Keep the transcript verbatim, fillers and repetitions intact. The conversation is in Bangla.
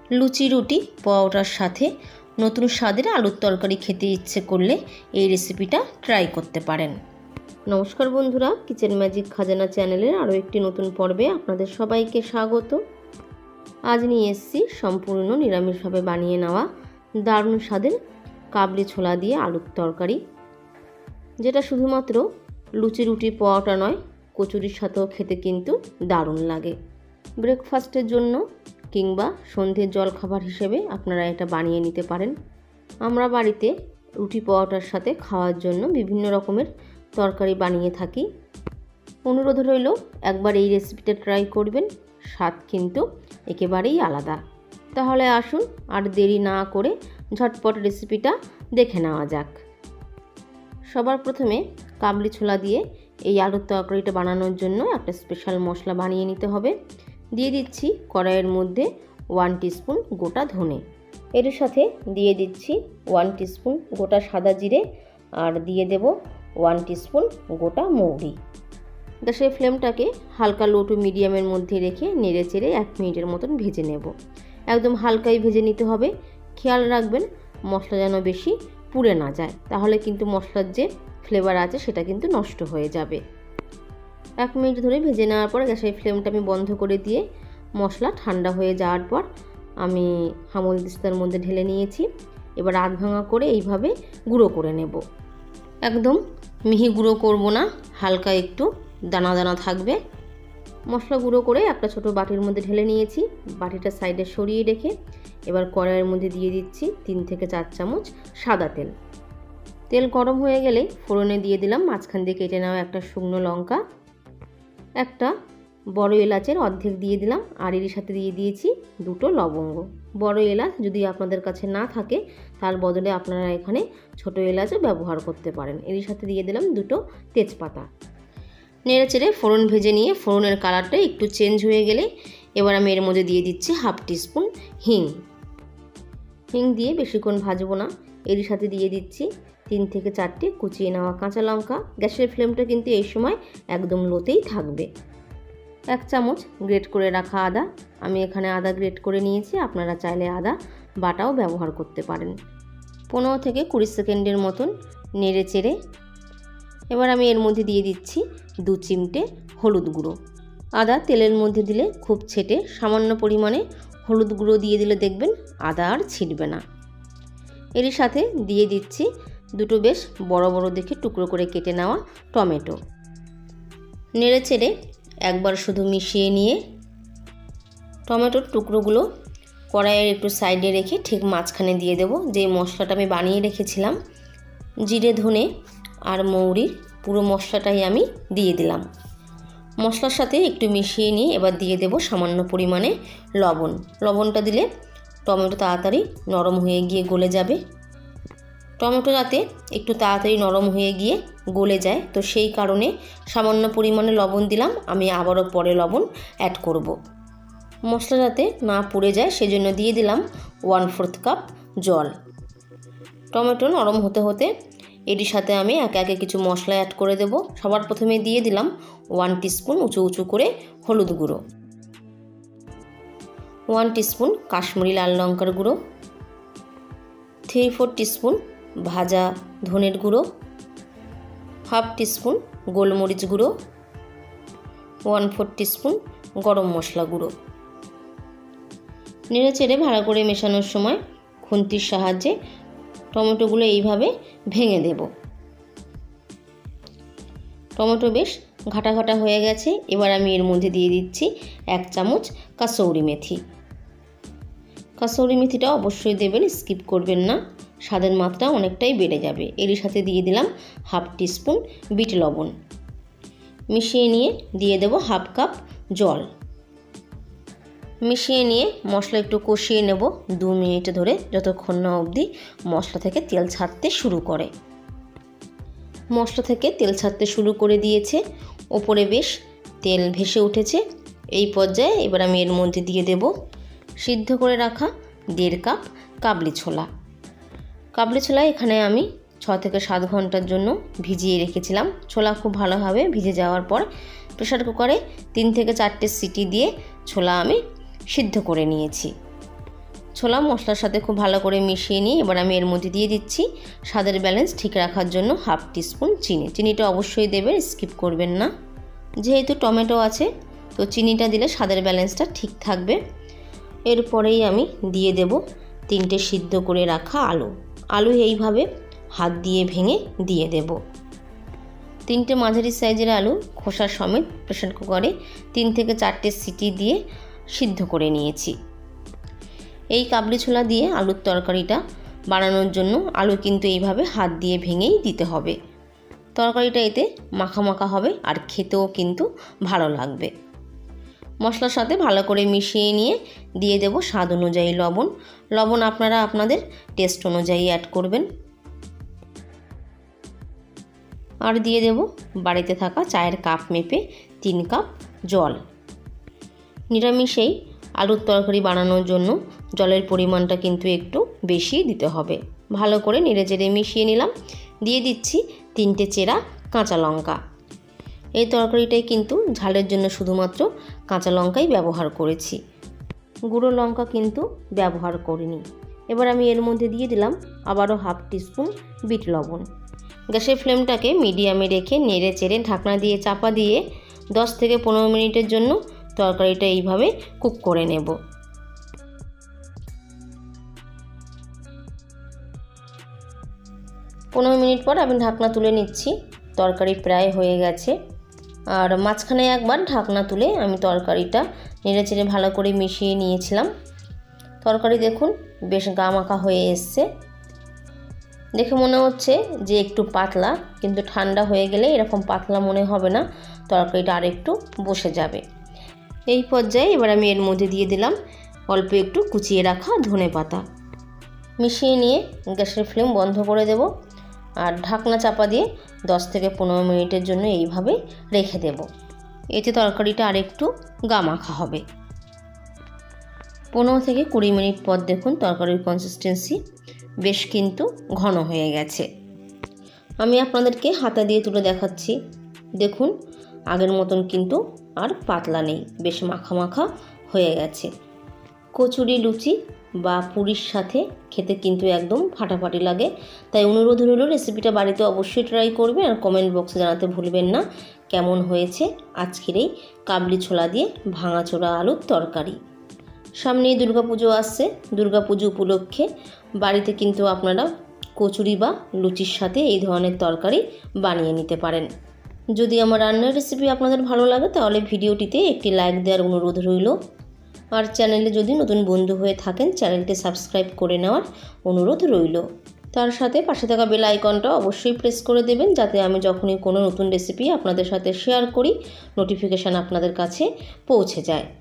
লুচি রুটি পরোটার সাথে নতুন স্বাদের আলুর তরকারি খেতে ইচ্ছে করলে এই রেসিপিটা ট্রাই করতে পারেন। নমস্কার বন্ধুরা, কিচেন ম্যাজিক খাজানা চ্যানেলের আরও একটি নতুন পর্বে আপনাদের সবাইকে স্বাগত। আজ নিয়ে এসেছি সম্পূর্ণ নিরামিষভাবে বানিয়ে নেওয়া দারুণ স্বাদের কাবলি ছোলা দিয়ে আলুর তরকারি, যেটা শুধুমাত্র লুচি রুটি পরোটা নয়, কচুরির সাথেও খেতে কিন্তু দারুণ লাগে। ব্রেকফাস্টের জন্য কিংবা সন্ধ্যের জলখাবার হিসেবে আপনারা এটা বানিয়ে নিতে পারেন। আমরা বাড়িতে রুটি পরোটার সাথে খাওয়ার জন্য বিভিন্ন রকমের তরকারি বানিয়ে থাকি। অনুরোধ রইল একবার এই রেসিপিটা ট্রাই করবেন, স্বাদ কিন্তু একেবারেই আলাদা। তাহলে আসুন আর দেরি না করে ঝটপট রেসিপিটা দেখে নেওয়া যাক। সবার প্রথমে কাবলি ছোলা দিয়ে এই আলুর তরকারিটা বানানোর জন্য একটা স্পেশাল মশলা বানিয়ে নিতে হবে। দিয়ে দিচ্ছি কড়াইয়ের মধ্যে ওয়ান টিস্পুন গোটা ধনে, এর সাথে দিয়ে দিচ্ছি ওয়ান টিস্পুন গোটা সাদা জিরে, আর দিয়ে দেব ওয়ান টিস্পুন গোটা মৌরি। গ্যাসের ফ্লেমটাকে হালকা লো টু মিডিয়ামের মধ্যে রেখে নেড়ে চেড়ে এক মিনিটের মতন ভেজে নেব। একদম হালকাই ভেজে নিতে হবে। খেয়াল রাখবেন মশলা যেন বেশি পুড়ে না যায়, তাহলে কিন্তু মশলার যে ফ্লেভার আছে সেটা কিন্তু নষ্ট হয়ে যাবে। এক মিনিট ধরে ভেজে নেওয়ার পর গ্যাসের ফ্লেমটা আমি বন্ধ করে দিয়ে মশলা ঠান্ডা হয়ে যাওয়ার পর আমি হামল দিস্তার মধ্যে ঢেলে নিয়েছি। এবার আধ ভাঙা করে এইভাবে গুঁড়ো করে নেব। একদম মিহি গুঁড়ো করব না, হালকা একটু দানা দানা থাকবে। মশলা গুঁড়ো করে একটা ছোট বাটির মধ্যে ঢেলে নিয়েছি। বাটিটা সাইডে সরিয়ে রেখে এবার কড়াইয়ের মধ্যে দিয়ে দিচ্ছি তিন থেকে চার চামচ সাদা তেল। তেল গরম হয়ে গেলে ফোড়নে দিয়ে দিলাম মাঝখান দিয়ে কেটে নেওয়া একটা শুকনো লঙ্কা, একটা বড় এলাচের অর্ধেক দিয়ে দিলাম, আর এর সাথে দিয়ে দিয়েছি দুটো লবঙ্গ। বড় এলাচ যদি আপনাদের কাছে না থাকে তার বদলে আপনারা এখানে ছোট এলাচও ব্যবহার করতে পারেন। এর সাথে দিয়ে দিলাম দুটো তেজপাতা। নেড়ে চেড়ে ফোড়ন ভেজে নিয়ে ফোড়নের কালারটা একটু চেঞ্জ হয়ে গেলে এবার আমি এর মধ্যে দিয়ে দিচ্ছি হাফ টিস্পুন হিং। হিং দিয়ে বেশিক্ষণ ভাজবো না। এর সাথে দিয়ে দিচ্ছি তিন থেকে চারটে কুচিয়ে নেওয়া কাঁচা লঙ্কা। গ্যাসের ফ্লেমটা কিন্তু এই সময় একদম লোতেই থাকবে। এক চামচ গ্রেট করে রাখা আদা, আমি এখানে আদা গ্রেট করে নিয়েছি, আপনারা চাইলে আদা বাটাও ব্যবহার করতে পারেন। পনেরো থেকে কুড়ি সেকেন্ডের মতন নেড়ে চেড়ে এবার আমি এর মধ্যে দিয়ে দিচ্ছি দু চিমটে হলুদ গুঁড়ো। আদা তেলের মধ্যে দিলে খুব ছেটে সামান্য পরিমাণে হলুদ গুঁড়ো দিয়ে দিলে দেখবেন আদা আর ছিটবে না। এর সাথে দিয়ে দিচ্ছি দুটো বেশ বড় বড় দেখে টুকরো করে কেটে নেওয়া টমেটো। নেড়ে চেড়ে একবার শুধু মিশিয়ে নিয়ে টমেটোর টুকরোগুলো কড়াইয়ের একটু সাইডে রেখে ঠিক মাঝখানে দিয়ে দেব যে মশলাটা আমি বানিয়ে রেখেছিলাম। জিরে ধনে আর মৌরির পুরো মশলাটাই আমি দিয়ে দিলাম। মশলার সাথে একটু মিশিয়ে নিয়ে এবার দিয়ে দেব সামান্য পরিমাণে লবণ। লবণটা দিলে টমেটো তাড়াতাড়ি নরম হয়ে গিয়ে গলে যাবে। টমেটো যাতে একটু তাড়াতাড়ি নরম হয়ে গিয়ে গলে যায়, তো সেই কারণে সামান্য পরিমাণে লবণ দিলাম। আমি আবারও পরে লবণ অ্যাড করব। মশলা যাতে না পুড়ে যায় সেজন্য দিয়ে দিলাম ওয়ান ফোর্থ কাপ জল। টমেটো নরম হতে হতে এর সাথে আমি একে একে কিছু মশলা অ্যাড করে দেব। সবার প্রথমে দিয়ে দিলাম ওয়ান টিস্পুন উঁচু উঁচু করে হলুদ গুঁড়ো, ওয়ান টিস্পুন কাশ্মীরি লাল লঙ্কার গুঁড়ো, থ্রি ফোর টিস্পুন ভাজা ধনের গুঁড়ো, হাফ টিস্পুন গোলমরিচ গুঁড়ো, ওয়ান ফোর টিস্পুন গরম মশলা গুঁড়ো। নেড়ে চেড়ে ভালো করে মেশানোর সময় খুন্তির সাহায্যে টমেটোগুলো এইভাবে ভেঙে দেব। টমেটো বেশ ঘাটা ঘাটা হয়ে গেছে। এবার আমি এর মধ্যে দিয়ে দিচ্ছি এক চামচ কাসৌরি মেথি। কাসৌরি মেথিটা অবশ্যই দেবেন, স্কিপ করবেন না, স্বাদের মাত্রা অনেকটাই বেড়ে যাবে। এর সাথে দিয়ে দিলাম হাফ টিস্পুন বিট লবণ। মিশিয়ে নিয়ে দিয়ে দেব হাফ কাপ জল। মিশিয়ে নিয়ে মশলা একটু কষিয়ে নেব দু মিনিট ধরে, যতক্ষণ না অবধি মশলা থেকে তেল ছাড়তে শুরু করে। মশলা থেকে তেল ছাড়তে শুরু করে দিয়েছে, ওপরে বেশ তেল ভেসে উঠেছে। এই পর্যায়ে এবার আমি এর মধ্যে দিয়ে দেব সিদ্ধ করে রাখা দেড় কাপ কাবলি ছোলা। কাবলি ছোলা এখানে আমি ছ থেকে সাত ঘন্টার জন্য ভিজিয়ে রেখেছিলাম। ছোলা খুব ভালোভাবে ভিজে যাওয়ার পর প্রেসার কুকারে তিন থেকে চারটে সিটি দিয়ে ছোলা আমি সিদ্ধ করে নিয়েছি। ছোলা মশলার সাথে খুব ভালো করে মিশিয়ে নিয়ে এবার আমি এর মধ্যে দিয়ে দিচ্ছি স্বাদের ব্যালেন্স ঠিক রাখার জন্য হাফ টিস্পুন চিনি। চিনিটা অবশ্যই দেবেন, স্কিপ করবেন না। যেহেতু টমেটো আছে তো চিনিটা দিলে স্বাদের ব্যালেন্সটা ঠিক থাকবে। এরপরেই আমি দিয়ে দেব তিনটে সিদ্ধ করে রাখা আলু। আলু এইভাবে হাত দিয়ে ভেঙে দিয়ে দেব। তিনটে মাঝারি সাইজের আলু খোসা সমেত প্রেসার কুকারে তিন থেকে চারটে সিটি দিয়ে সিদ্ধ করে নিয়েছি। এই কাবলি ছোলা দিয়ে আলুর তরকারিটা বানানোর জন্য আলু কিন্তু এইভাবে হাত দিয়ে ভেঙেই দিতে হবে। তরকারিটা এতে মাখা মাখা হবে আর খেতেও কিন্তু ভালো লাগবে। মশলার সাথে ভালো করে মিশিয়ে নিয়ে দিয়ে দেব স্বাদ অনুযায়ী লবণ। লবণ আপনারা আপনাদের টেস্ট অনুযায়ী অ্যাড করবেন। আর দিয়ে দেব বাড়িতে থাকা চায়ের কাপ মেপে তিন কাপ জল। নিরামিষেই আলুর তরকারি বানানোর জন্য জলের পরিমাণটা কিন্তু একটু বেশি দিতে হবে। ভালো করে নেড়ে চেড়ে মিশিয়ে নিলাম। দিয়ে দিচ্ছি তিনটে চেরা কাঁচা লঙ্কা। এই তরকারিটাই কিন্তু ঝালের জন্য শুধুমাত্র কাঁচা লঙ্কাই ব্যবহার করেছি, গুঁড়ো লঙ্কা কিন্তু ব্যবহার করিনি। এবার আমি এর মধ্যে দিয়ে দিলাম আবারও হাফ টিস্পুন বিট লবণ। গ্যাসের ফ্লেমটাকে মিডিয়ামে রেখে নেড়ে চেড়ে ঢাকনা দিয়ে চাপা দিয়ে দশ থেকে পনেরো মিনিটের জন্য তরকারিটা এইভাবে কুক করে নেব। পনেরো মিনিট পর আমি ঢাকনা তুলে নিচ্ছি। তরকারি প্রায় হয়ে গেছে। আর মাঝখানে একবার ঢাকনা তুলে আমি তরকারিটা নেড়ে চেড়ে ভালো করে মিশিয়ে নিয়েছিলাম। তরকারি দেখুন বেশ গামাখা হয়ে এসছে। দেখে মনে হচ্ছে যে একটু পাতলা, কিন্তু ঠান্ডা হয়ে গেলে এরকম পাতলা মনে হবে না, তরকারিটা আর একটু বসে যাবে। এই পর্যায়ে এবার আমি এর মধ্যে দিয়ে দিলাম অল্প একটু কুচিয়ে রাখা ধনেপাতা। মিশিয়ে নিয়ে গ্যাসের ফ্লেম বন্ধ করে দেব আর ঢাকনা চাপা দিয়ে দশ থেকে পনেরো মিনিটের জন্য এইভাবে রেখে দেব। এতে তরকারিটা আর একটু গামাখা হবে। পনেরো থেকে কুড়ি মিনিট পর দেখুন তরকারির কনসিস্টেন্সি বেশ কিন্তু ঘন হয়ে গেছে। আমি আপনাদেরকে হাতা দিয়ে তুলে দেখাচ্ছি। দেখুন আগের মতন কিন্তু আর পাতলা নেই, বেশ মাখা মাখা হয়ে গেছে। কচুরি, লুচি বা পুরির সাথে খেতে কিন্তু একদম ফাটাফাটি লাগে। তাই অনুরোধ রইল রেসিপিটা বাড়িতে অবশ্যই ট্রাই করবেন আর কমেন্ট বক্সে জানাতে ভুলবেন না কেমন হয়েছে আজকের এই কাবলি ছোলা দিয়ে ভাঙাচোরা আলুর তরকারি। সামনেই দুর্গাপুজো আসছে। দুর্গাপুজো উপলক্ষে বাড়িতে কিন্তু আপনারা কচুরি বা লুচির সাথে এই ধরনের তরকারি বানিয়ে নিতে পারেন। যদি আমার রান্নার রেসিপি আপনাদের ভালো লাগে তাহলে ভিডিওটিতে একটি লাইক দেওয়ার অনুরোধ রইল। আর চ্যানেলে যদি নতুন বন্ধু হয়ে থাকেন চ্যানেলটি সাবস্ক্রাইব করে নেওয়ার অনুরোধ রইল। তার সাথে পাশে থাকা বেল আইকনটা অবশ্যই প্রেস করে দেবেন যাতে আমি যখনই কোনো নতুন রেসিপি আপনাদের সাথে শেয়ার করি নোটিফিকেশান আপনাদের কাছে পৌঁছে যায়।